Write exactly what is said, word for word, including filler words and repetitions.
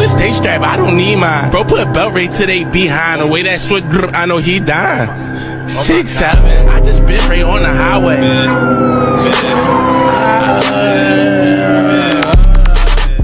a stay strap. I don't need mine. Bro, put a belt right to they behind. The way that switch, I know he dying. Six, seven. I just bit right on the highway.